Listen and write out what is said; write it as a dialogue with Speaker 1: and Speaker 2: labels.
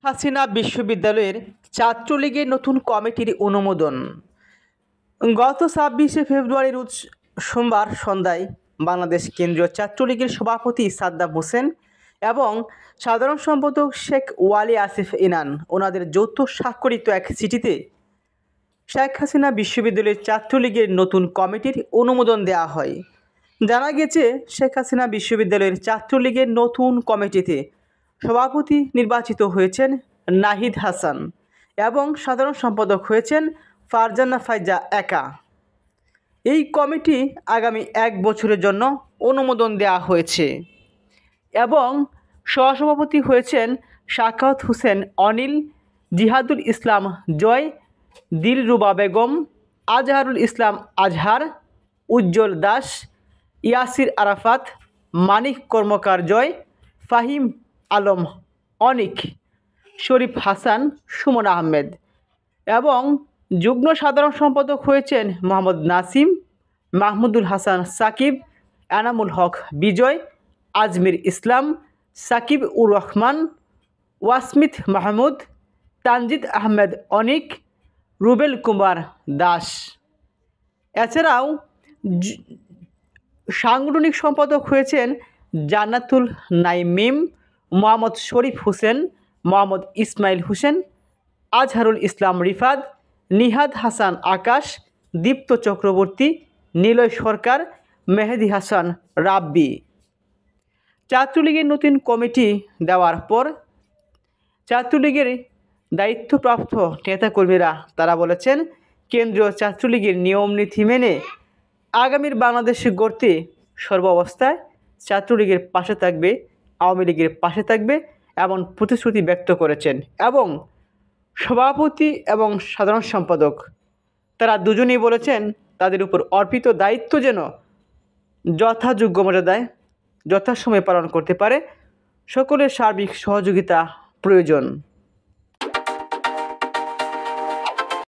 Speaker 1: হাসিনা বিশ্ববিদ্যালয়ের ছাত্রলীগের নতুন কমিটির অনুমোদন। গত ২৬শে ফেব্রুয়ারি রোজ সোমবার সন্ধ্যায় বাংলাদেশ কেন্দ্রীয় ছাত্রলীগের সভাপতি সাদ্দাম হোসেন এবং সাধারণ সম্পাদক শেখ ওয়ালি আসিফ ইনান ওনাদের যৌথ স্বাক্ষরিত এক চিঠিতে শেখ হাসিনা বিশ্ববিদ্যালয়ের ছাত্রলীগের নতুন কমিটির অনুমোদন দেওয়া হয়। জানা গেছে, শেখ হাসিনা বিশ্ববিদ্যালয়ের ছাত্রলীগের নতুন কমিটিতে সভাপতি নির্বাচিত হয়েছেন নাহিদ হাসান এবং সাধারণ সম্পাদক হয়েছেন ফারজানা ফাইজা একা। এই কমিটি আগামী ১ বছরের জন্য অনুমোদন দেওয়া হয়েছে এবং সহসভাপতি হয়েছেন সাখাওয়াত হোসেন অনিল, জিহাদুল ইসলাম জয়, দিলরুবা বেগম, আজহারুল ইসলাম আজহার, উজ্জ্বল দাস, ইয়াসির আরাফাত, মানিক কর্মকার জয়, ফাহিম আলম অনিক, শরীফ হাসান, সুমন আহমেদ এবং যুগ্ম সাধারণ সম্পাদক হয়েছেন মোহাম্মদ নাসিম, মাহমুদুল হাসান সাকিব, এনামুল হক বিজয়, আজমির ইসলাম, সাকিব উর রহমান, ওয়াসমিত মাহমুদ, তানজিদ আহমেদ অনিক, রুবেল কুমার দাস। এছাড়াও সাংগঠনিক সম্পাদক হয়েছেন জান্নাতুল নাইমিম, মোহাম্মদ শরীফ হোসেন, মোহাম্মদ ইসমাইল হোসেন, আজহারুল ইসলাম রিফাত, নিহাদ হাসান আকাশ, দীপ্ত চক্রবর্তী, নিলয় সরকার, মেহেদি হাসান রাব্বি। ছাত্রলীগের নতুন কমিটি দেওয়ার পর ছাত্রলীগের দায়িত্বপ্রাপ্ত নেতাকর্মীরা তারা বলেছেন, কেন্দ্রীয় ছাত্রলীগের নিয়মনীতি মেনে আগামীর বাংলাদেশে গড়তে সর্বাবস্থায় ছাত্রলীগের পাশে থাকবে, আওয়ামী লীগের পাশে থাকবে এমন প্রতিশ্রুতি ব্যক্ত করেছেন এবং সভাপতি এবং সাধারণ সম্পাদক তারা দুজনেই বলেছেন তাদের উপর অর্পিত দায়িত্ব যেন যথাযোগ্য মর্যাদায় যথাসময়ে পালন করতে পারে। সকলের সার্বিক সহযোগিতা প্রয়োজন।